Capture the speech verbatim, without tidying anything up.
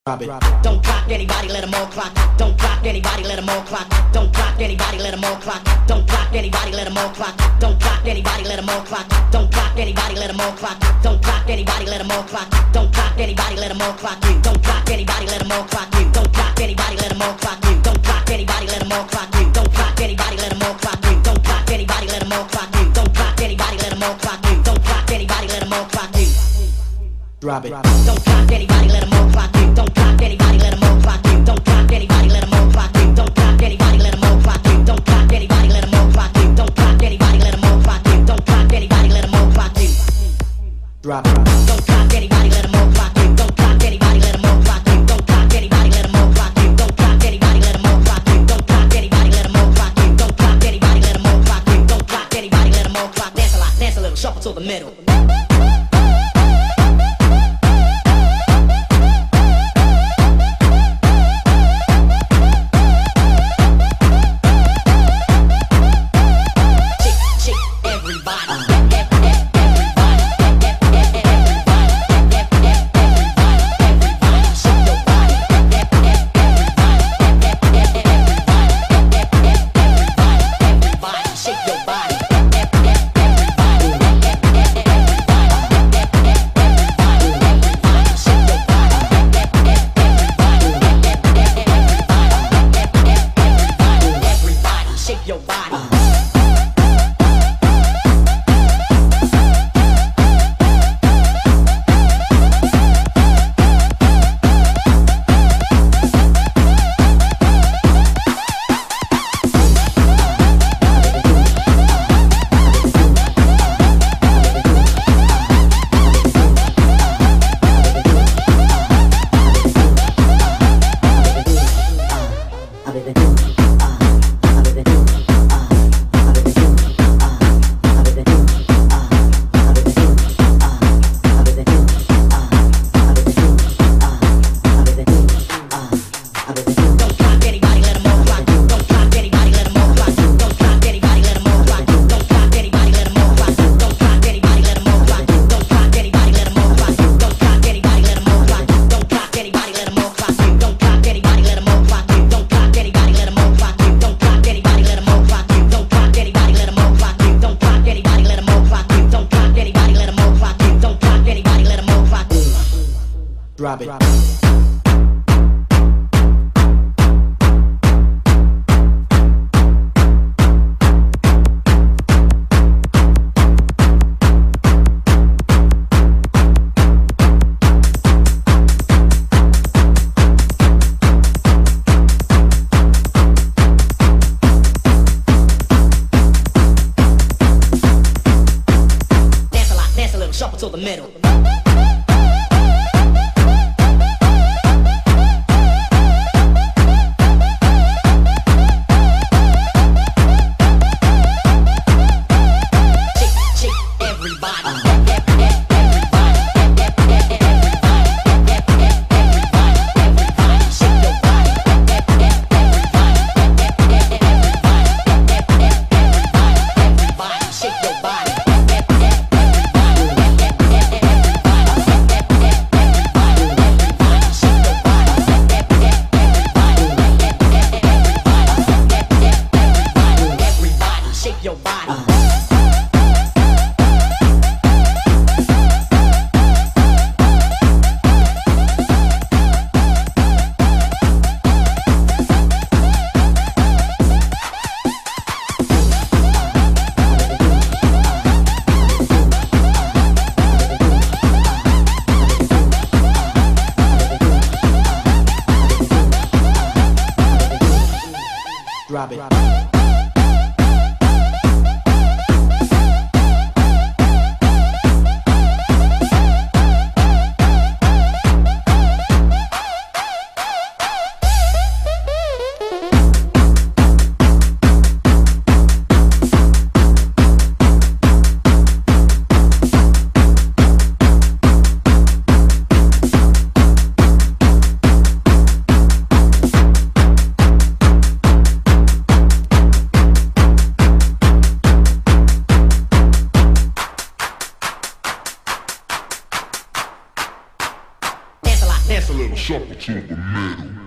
Drop it. Don't clock anybody, let them all clock. Don't clock anybody, let them all clock. Don't clock anybody, let them all clock. Don't clock anybody, let them all clock. Don't clock anybody, let them all clock. Don't clock anybody, let them all clock. Don't clock anybody, let them all clock. Don't clock anybody, let them all clock. You don't clock anybody, let them all clock. You don't clock anybody, let them all clock. You don't clock anybody, let them all clock. You don't clock anybody, let them all clock. You don't clock anybody, let them all clock. You don't clock anybody, let them all clock. You don't clock anybody, let them all clock. You drop it. Don't clock anybody, let them all clock. You don't clock anybody, let them all clock. You don't clock anybody, let them all clock. You don't clock anybody, let them all clock. You don't clock anybody, let them all clock. You don't clock anybody, let them all clock. You don't clock anybody, let them all clock. You drop it. Don't clock anybody, let them all clock. You don't clock anybody, let them all clock. You don't clock anybody, let them all clock. You don't clock anybody, let them all clock. You don't clock anybody, let them all clock. You don't clock anybody, let them all clock. You don't clock anybody, let them all clock. Dance a lot, dance a little, shuffle to the middle. Drop it. Dance a lot, dance a little, shuffle to the middle. Drop it. little shuffle to the middle.